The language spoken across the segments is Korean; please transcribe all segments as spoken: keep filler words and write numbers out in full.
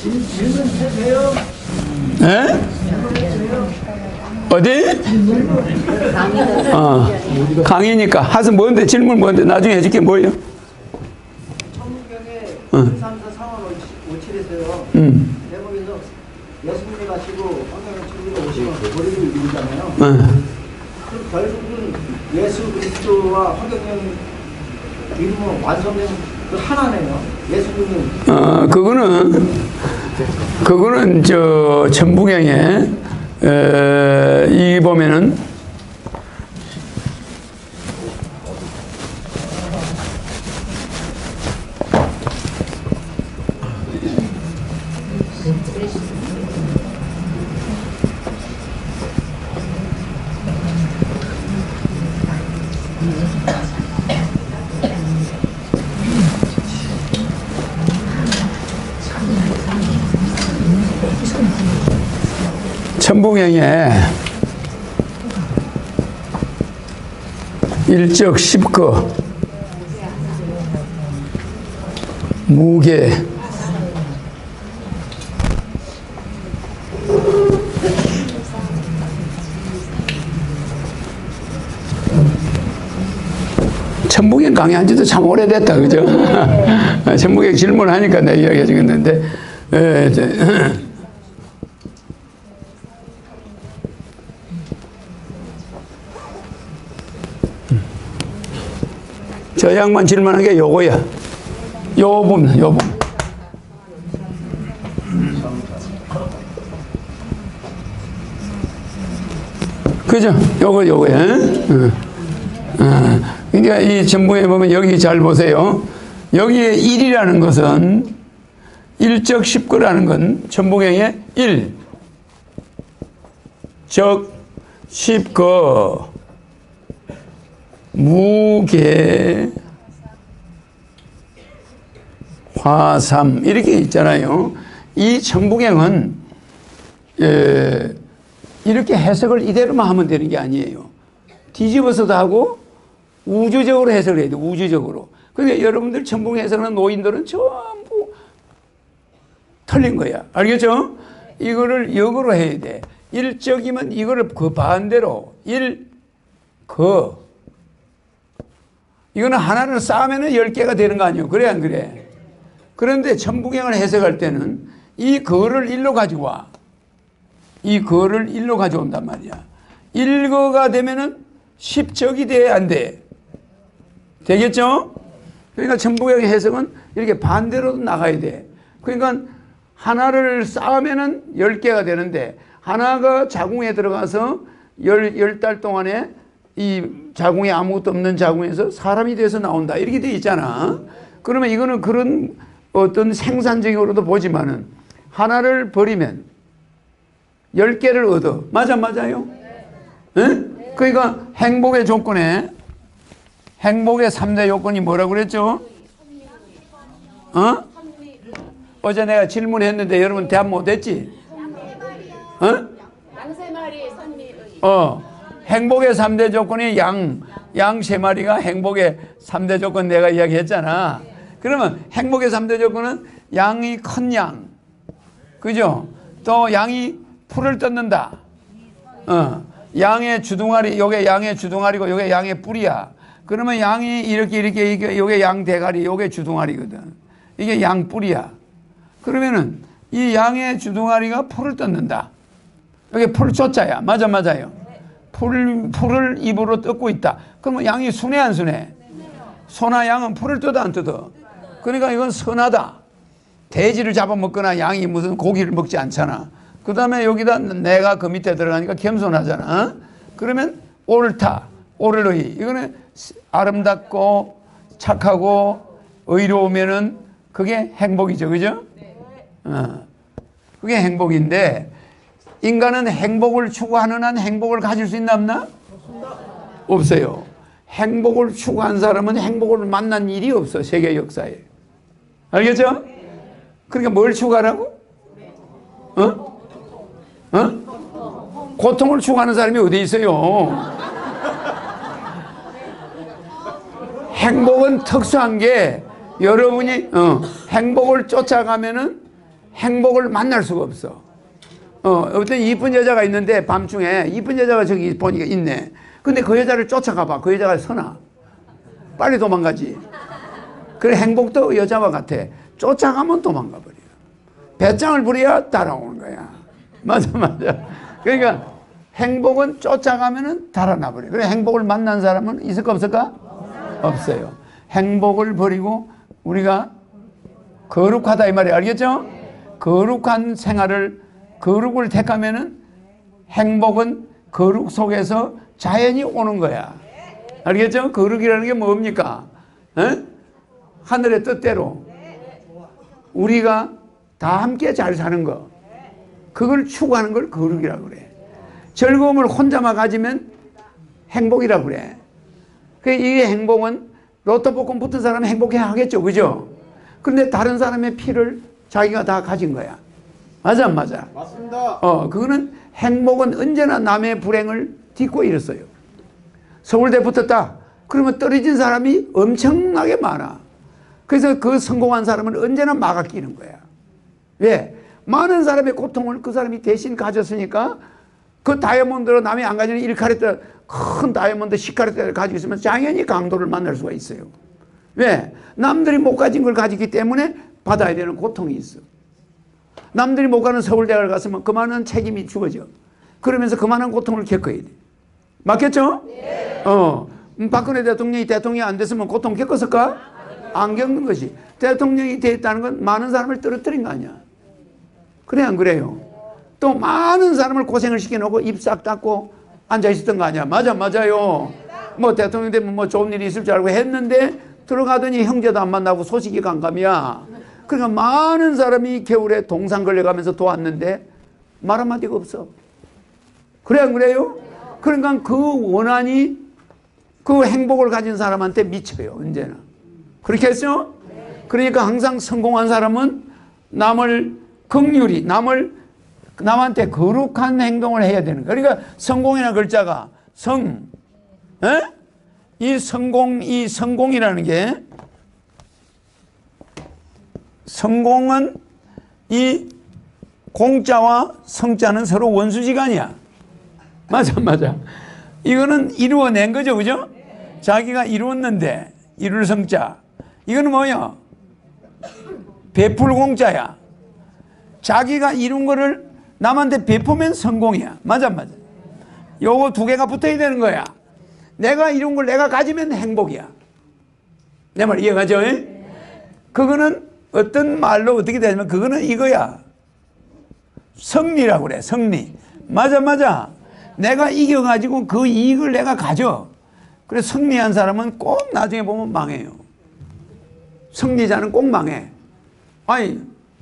질문해주세요. 예? 어디? 어, 강의니까. 하서 뭔데? 질문 뭔데? 나중에 해줄게. 뭐예요? 천문경에 응. 일, 삼, 사, 삼월 오칠에서요. 음. 대목에서 예수님이 가시고 성경을 주님이 오시면 머리를 이루잖아요. 응. 그럼 결국은 예수 그리스도와 화경영 이름은 완성된 그 하나네요. 예수님은. 어, 그거는, 그거는 저, 천부경에, 에, 이 보면은, 천부경에 일적 십거 무게 천부경 강의한 지도 참 오래됐다, 그죠? 천부경 질문하니까 내가 이야기해 주겠는데, 에, 이제, 저 양반 질문한 게 요거야. 요 부분, 요 부분. 그죠? 요거, 요거야. 응. 응. 그러니까 이 전부에 보면 여기 잘 보세요. 여기에 일이라는 것은 일적 십거라는 건 천부경의 일, 적, 십거, 무게, 화삼 이렇게 있잖아요. 이 천부경은 에, 이렇게 해석을 이대로만 하면 되는 게 아니에요. 뒤집어서도 하고 우주적으로 해석을 해야 돼. 우주적으로. 그러니까 여러분들 천부경 해석하는 노인들은 전부 틀린 거야. 알겠죠? 이거를 역으로 해야 돼. 일적이면 이거를 그 반대로 일, 거. 이거는 하나를 쌓으면 열 개가 되는 거 아니에요. 그래 안 그래? 그런데 천부경을 해석할 때는 이 거를 일로 가지고 와. 이 거를 일로 가져온단 말이야. 일거가 되면은 십적이 돼, 안 돼? 되겠죠? 그러니까 천부경의 해석은 이렇게 반대로 나가야 돼. 그러니까 하나를 쌓으면은 열 개가 되는데 하나가 자궁에 들어가서 열, 열 달 동안에 이 자궁에 아무것도 없는 자궁에서 사람이 돼서 나온다. 이렇게 돼 있잖아. 그러면 이거는 그런 어떤 생산적으로도 보지만은 하나를 버리면 열 개를 얻어. 맞아, 맞아요? 네? 그러니까 행복의 조건에 행복의 삼 대 요건이 뭐라고 그랬죠? 어? 어제 내가 질문했는데 여러분 대답 못했지? 어? 양세마리 선미의 어. 행복의 삼 대 조건이 양, 양 세 마리가 행복의 삼 대 조건 내가 이야기했잖아. 그러면 행복의 삼 대 조건은 양이 큰 양. 그죠? 또 양이 풀을 뜯는다. 어. 양의 주둥아리, 요게 양의 주둥아리고 요게 양의 뿌리야. 그러면 양이 이렇게 이렇게 이게 요게 양 대가리, 요게 주둥아리거든. 이게 양 뿌리야. 그러면은 이 양의 주둥아리가 풀을 뜯는다. 이게 풀 조자야. 맞아, 맞아요. 풀, 풀을 입으로 뜯고 있다. 그러면 양이 순해, 안 순해? 소나 양은 풀을 뜯어, 안 뜯어? 그러니까 이건 선하다. 돼지를 잡아먹거나 양이 무슨 고기를 먹지 않잖아. 그 다음에 여기다 내가 그 밑에 들어가니까 겸손하잖아. 어? 그러면 옳다, 옳의. 이거는 아름답고 착하고 의로우면은 그게 행복이죠. 그죠? 어. 그게 행복인데 인간은 행복을 추구하는 한 행복을 가질 수 있나 없나? 없어요. 행복을 추구한 사람은 행복을 만난 일이 없어. 세계 역사에. 알겠죠? 그러니까 뭘 추구하라고? 어? 어? 고통을 추구하는 사람이 어디 있어요? 행복은 특수한 게 여러분이 어, 행복을 쫓아가면은 행복을 만날 수가 없어. 어, 어떤 이쁜 여자가 있는데 밤중에 이쁜 여자가 저기 보니까 있네. 근데 그 여자를 쫓아가 봐. 그 여자가 서나. 빨리 도망가지. 그래, 행복도 여자와 같아. 쫓아가면 도망가 버려. 배짱을 부려야 따라오는 거야. 맞아, 맞아. 그러니까 행복은 쫓아가면은 달아나 버려. 그래, 행복을 만난 사람은 있을까 없을까? 없어요. 행복을 버리고 우리가 거룩하다 이 말이에요. 알겠죠? 거룩한 생활을, 거룩을 택하면은 행복은 거룩 속에서 자연히 오는 거야. 알겠죠? 거룩이라는 게 뭡니까? 에? 하늘의 뜻대로 우리가 다 함께 잘 사는 거, 그걸 추구하는 걸 거룩이라고 그래. 즐거움을 혼자만 가지면 행복이라고 그래. 이 행복은 로또 복권 붙은 사람은 행복해 하겠죠. 그죠? 그런데 다른 사람의 피를 자기가 다 가진 거야. 맞아, 안 맞아? 맞습니다. 어, 그거는 행복은 언제나 남의 불행을 딛고 일었어요. 서울대 붙었다. 그러면 떨어진 사람이 엄청나게 많아. 그래서 그 성공한 사람은 언제나 막아 끼는 거야. 왜? 많은 사람의 고통을 그 사람이 대신 가졌으니까 그 다이아몬드로 남이 안 가지는 일 카레트, 큰 다이아몬드 십 카레트를 가지고 있으면 당연히 강도를 만날 수가 있어요. 왜? 남들이 못 가진 걸 가지기 때문에 받아야 되는 고통이 있어. 남들이 못 가는 서울대학을 갔으면 그만한 책임이 주어져. 그러면서 그만한 고통을 겪어야 돼. 맞겠죠? 네. 어, 박근혜 대통령이 대통령이 안 됐으면 고통 겪었을까? 안 겪는 것이. 대통령이 됐다는 건 많은 사람을 떨어뜨린 거 아니야. 그래, 안 그래요? 또 많은 사람을 고생을 시켜놓고 입 싹 닫고 앉아있었던 거 아니야. 맞아, 맞아요. 뭐 대통령 되면 뭐 좋은 일이 있을 줄 알고 했는데 들어가더니 형제도 안 만나고 소식이 깜깜이야. 그러니까 많은 사람이 겨울에 동상 걸려가면서 도왔는데 말 한마디가 없어. 그래, 안 그래요? 그러니까 그 원한이 그 행복을 가진 사람한테 미쳐요. 언제나. 그렇게 했죠? 그러니까 항상 성공한 사람은 남을 긍휼히, 남을, 남한테 거룩한 행동을 해야 되는 거예요. 그러니까 성공이라는 글자가 성, 에? 이 성공, 이 성공이라는 게 성공은 이 공자와 성자는 서로 원수지간이야. 맞아, 맞아. 이거는 이루어낸 거죠, 그죠? 자기가 이루었는데, 이룰 성자. 이거는 뭐야? 베풀 공자야. 자기가 이룬 거를 남한테 베푸면 성공이야. 맞아, 맞아. 요거 두 개가 붙어야 되는 거야. 내가 이룬 걸 내가 가지면 행복이야. 내 말 이해가죠? 그거는 어떤 말로 어떻게 되냐면 그거는 이거야. 승리라고 그래. 승리. 맞아, 맞아. 내가 이겨가지고 그 이익을 내가 가져. 그래서 승리한 사람은 꼭 나중에 보면 망해요. 승리자는 꼭 망해. 아니,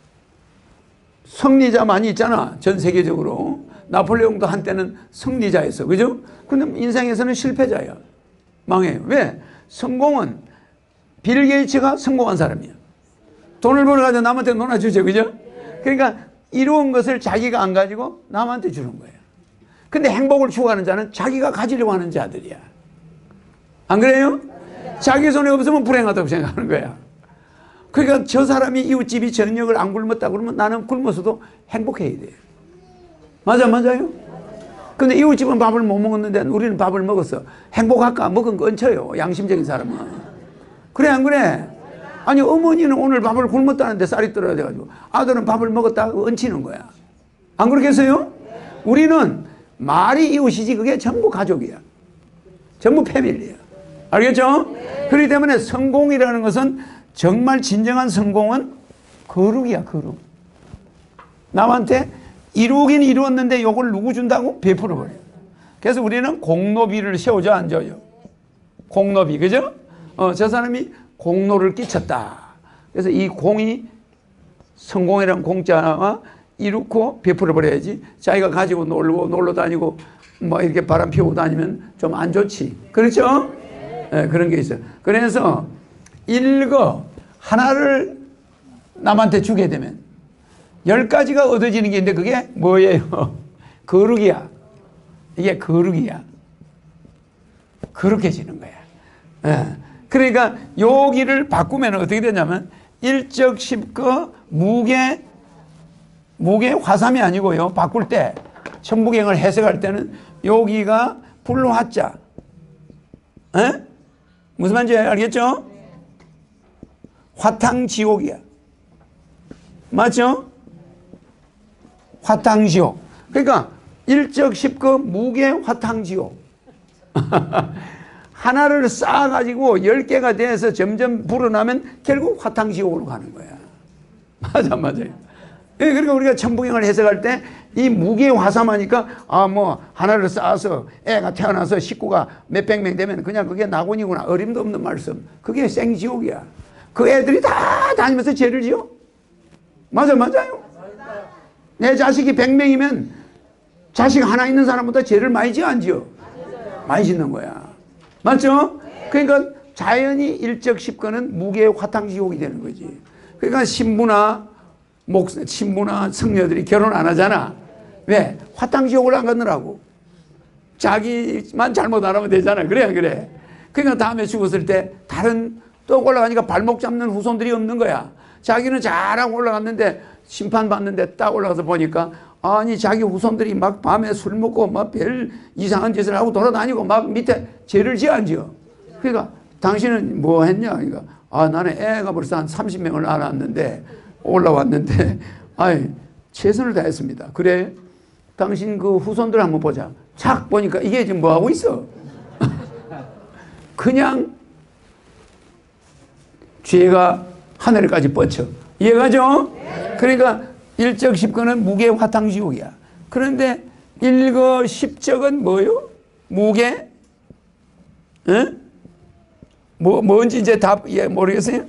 승리자 많이 있잖아. 전 세계적으로. 나폴레옹도 한때는 승리자였어. 그죠? 근데 인생에서는 실패자야. 망해요. 왜? 성공은 빌 게이츠가 성공한 사람이야. 돈을 벌어가지고 남한테 놀아주죠. 그죠? 그러니까 이루은 것을 자기가 안 가지고 남한테 주는 거예요. 근데 행복을 추구하는 자는 자기가 가지려고 하는 자들이야. 안 그래요? 자기 손에 없으면 불행하다고 생각하는 거야. 그러니까 저 사람이 이웃집이 저녁을 안 굶었다 그러면 나는 굶어서도 행복해야 돼. 맞아, 맞아요? 근데 이웃집은 밥을 못 먹었는데 우리는 밥을 먹었어. 행복할까? 먹은 거 얹혀요. 양심적인 사람은. 그래, 안 그래? 아니, 어머니는 오늘 밥을 굶었다는데 쌀이 떨어져 가지고 아들은 밥을 먹었다고 얹히는 거야. 안 그렇겠어요? 우리는 말이 이웃이지 그게 전부 가족이야. 전부 패밀리야. 알겠죠? 그렇기 때문에 성공이라는 것은 정말 진정한 성공은 거룩이야, 거룩. 남한테 이루긴 이루었는데 이걸 누구 준다고? 베풀어 버려. 그래서 우리는 공로비를 세우죠, 안 줘요? 공로비, 그죠? 어, 저 사람이 공로를 끼쳤다. 그래서 이 공이 성공이라는 공자와 이루고 베풀어 버려야지. 자기가 가지고 놀고 놀러 다니고 뭐 이렇게 바람 피우고 다니면 좀 안 좋지. 그렇죠? 네, 그런 게 있어요. 그래서 일거 하나를 남한테 주게 되면 열 가지가 얻어지는 게 있는데 그게 뭐예요? 거룩이야. 이게 거룩이야. 거룩해지는 거야. 네. 그러니까 여기를 바꾸면 어떻게 되냐면 일적, 십거, 무게, 무게 화삼이 아니고요. 바꿀 때 천부경을 해석할 때는 여기가 불화자. 에? 무슨 말인지 알겠죠? 화탕지옥이야. 맞죠? 화탕지옥. 그러니까 일적십거 무게 화탕지옥. 하나를 쌓아가지고 열 개가 돼서 점점 불어나면 결국 화탕지옥으로 가는 거야. 맞아, 맞아요. 그러니까 우리가 천부경을 해석할 때 이 무게 화삼하니까 아, 뭐 하나를 쌓아서 애가 태어나서 식구가 몇백 명 되면 그냥 그게 낙원이구나. 어림도 없는 말씀. 그게 생지옥이야. 그 애들이 다 다니면서 죄를 지어. 맞아, 맞아요. 내 자식이 백 명이면 자식 하나 있는 사람보다 죄를 많이 지어, 안 지어? 많이 짓는 거야. 맞죠? 그러니까 자연히 일적십거는 무게 화탕지옥이 되는 거지. 그러니까 신부나 목, 신부나 성녀들이 결혼 안 하잖아. 왜? 화탕지옥을 안 가느라고. 자기만 잘못 안 하면 되잖아. 그래, 안 그래? 그러니까 다음에 죽었을 때 다른 또 올라가니까 발목 잡는 후손들이 없는 거야. 자기는 잘하고 올라갔는데 심판받는데 딱 올라가서 보니까 아니 자기 후손들이 막 밤에 술 먹고 막 별 이상한 짓을 하고 돌아다니고 막 밑에 죄를 지어 안 지어. 그러니까 당신은 뭐 했냐? 그러니까 아 나는 애가 벌써 한 삼십 명을 낳았는데 올라왔는데 아이 최선을 다했습니다. 그래? 당신 그 후손들 한번 보자. 착 보니까 이게 지금 뭐 하고 있어? 그냥 죄가 하늘까지 뻗쳐. 이해가죠? 그러니까 일적십거는 무게 화탕지옥이야. 그런데 일거십적은 뭐요? 무게? 응? 뭐, 뭔지 이제 답, 예, 모르겠어요?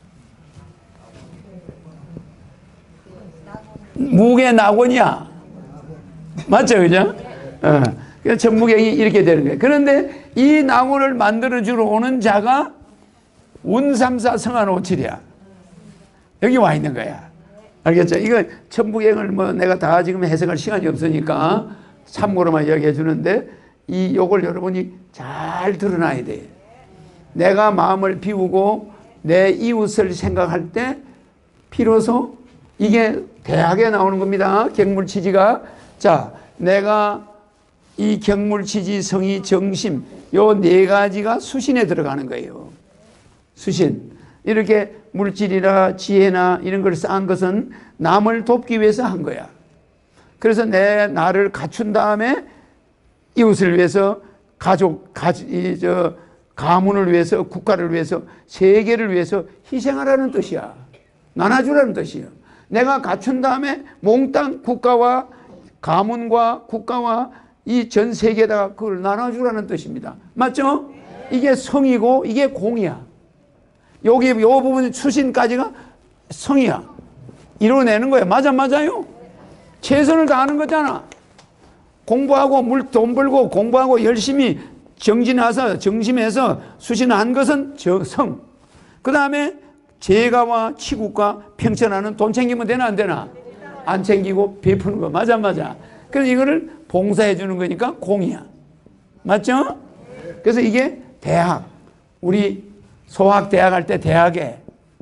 무게 낙원이야. 맞죠? 그죠? 어. 그래서 천부경이 이렇게 되는 거예요. 그런데 이 낙원을 만들어주러 오는 자가 운삼사 성한오칠이야. 여기 와 있는 거야. 알겠죠? 이거 천부경을 뭐 내가 다 지금 해석할 시간이 없으니까 참고로만 이야기해 주는데 이 요걸 여러분이 잘 드러나야 돼. 내가 마음을 비우고 내 이웃을 생각할 때 비로소 이게 대학에 나오는 겁니다. 격물치지가. 자, 내가 이 격물치지, 성의, 정심 요 네 가지가 수신에 들어가는 거예요. 수신. 이렇게 물질이나 지혜나 이런 걸 쌓은 것은 남을 돕기 위해서 한 거야. 그래서 내 나를 갖춘 다음에 이웃을 위해서 가족, 가, 이, 저, 가문을 위해서, 국가를 위해서, 세계를 위해서 희생하라는 뜻이야. 나눠주라는 뜻이야. 내가 갖춘 다음에 몽땅 국가와 가문과 국가와 이 전 세계에다가 그걸 나눠주라는 뜻입니다. 맞죠? 이게 성이고 이게 공이야. 여기 요 부분 수신까지가 성이야. 이뤄내는 거야. 맞아, 맞아요? 최선을 다하는 거잖아. 공부하고 물 돈 벌고 공부하고 열심히 정진해서 정심해서 수신한 것은 저 성. 그 다음에 재가와 치국과 평천하는 돈 챙기면 되나 안 되나? 안 챙기고 베푸는 거. 맞아, 맞아. 그래서 이거를 봉사해 주는 거니까 공이야. 맞죠? 그래서 이게 대학. 우리 소학 대학 할 때 대학의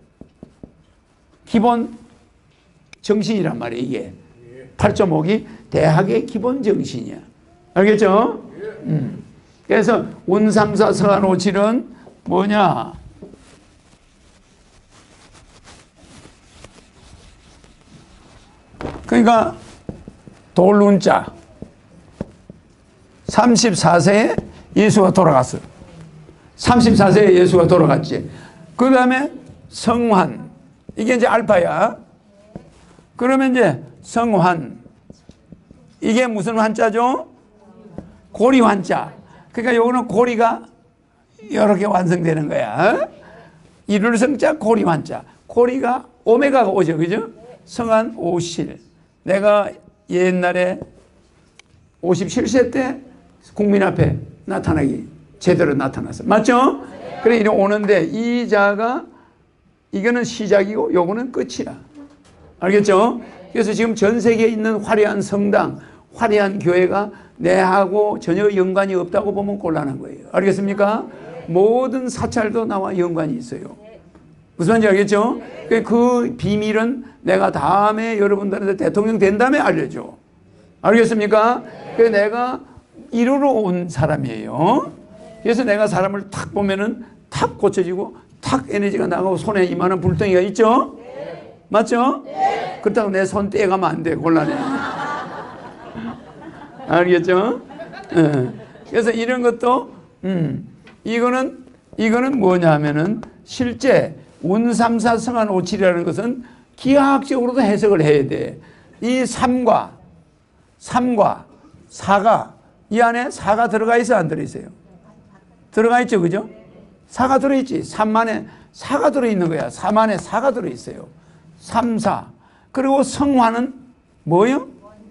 기본 정신이란 말이에요. 이게 팔 점 오기 대학의 기본 정신이야. 알겠죠? 음. 그래서 운삼사 성한오칠은 뭐냐? 그러니까 돌운자. 삼십사 세에 예수가 돌아갔어. 삼십사 세에 예수가 돌아갔지. 그 다음에 성환. 이게 이제 알파야. 그러면 이제 성환. 이게 무슨 환자죠? 고리 환자. 그러니까 요거는 고리가 여러 개 완성되는 거야. 이룰 성자 고리 환자. 고리가 오메가가 오죠. 그죠? 성한 오실. 내가 옛날에 오십칠 세 때 국민 앞에 나타나기 제대로 나타났어. 맞죠? 그래 이리 오는데 이 자가 이거는 시작이고 요거는 끝이야. 알겠죠? 그래서 지금 전 세계에 있는 화려한 성당, 화려한 교회가 내하고 전혀 연관이 없다고 보면 곤란한 거예요. 알겠습니까? 모든 사찰도 나와 연관이 있어요. 무슨 말인지 알겠죠? 그 비밀은 내가 다음에 여러분들한테 대통령 된 다음에 알려줘. 알겠습니까? 그래서 내가 이루러 온 사람이에요. 그래서 내가 사람을 탁 보면은 탁 고쳐지고 탁 에너지가 나가고 손에 이만한 불덩이가 있죠? 맞죠? 그렇다고 내 손 떼가면 안 돼. 곤란해. 알겠죠? 네. 그래서 이런 것도 음, 이거는 이거는 뭐냐 하면은 실제 운삼사 성한 오칠이라는 것은 기하학적으로도 해석을 해야 돼. 이 삼과 삼과 사가 이 안에 사가 들어가 있어 안 들어 있어요? 들어가 있죠, 그죠? 사가 들어 있지. 삼 안에 사가 들어 있는 거야. 삼 안에 사가 들어 있어요. 삼사. 그리고 성화는 뭐요?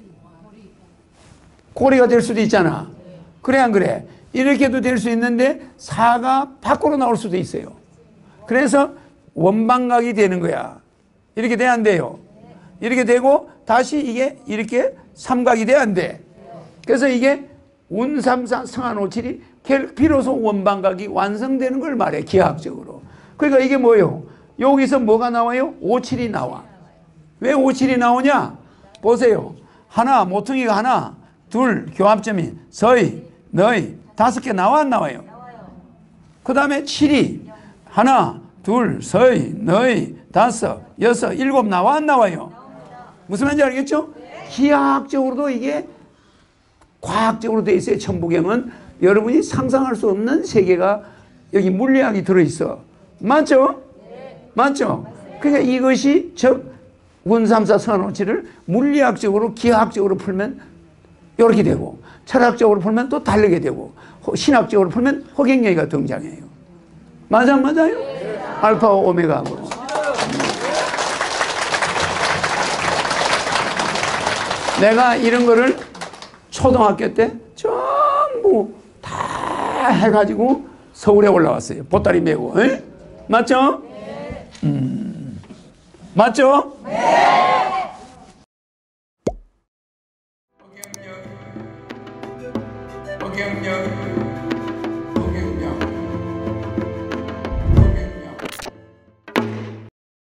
꼬리가 될 수도 있잖아. 그래 안 그래? 이렇게도 될 수 있는데 사가 밖으로 나올 수도 있어요. 그래서 원방각이 되는 거야. 이렇게 돼야 안 돼요. 이렇게 되고 다시 이게 이렇게 삼각이 돼야 안 돼. 그래서 이게 운삼사 성한오칠이 비로소 원방각이 완성되는 걸 말해, 기하학적으로. 그러니까 이게 뭐예요? 여기서 뭐가 나와요? 오칠이 나와. 왜 오칠이 나오냐? 보세요. 하나, 모퉁이가 하나, 둘, 교합점이 서희, 너희, 다섯 개 나와 안 나와요? 그 다음에 칠이 하나, 둘, 서희, 너희, 다섯, 여섯, 일곱 나와 안 나와요? 무슨 말인지 알겠죠? 기하학적으로도 이게 과학적으로 돼 있어요. 천부경은 여러분이 상상할 수 없는 세계가 여기 물리학이 들어있어. 맞죠? 맞죠? 그러니까 이것이 즉 운삼사 성한오칠을 물리학적으로 기하학적으로 풀면 이렇게 되고 철학적으로 풀면 또 다르게 되고 신학적으로 풀면 허경영이가 등장해요. 맞아 맞아요? 알파와 오메가. 내가 이런 거를 초등학교 때 전부 다 해가지고 서울에 올라왔어요. 보따리 메고. 에? 맞죠? 음. 맞죠? 네. 허경영, 허경영.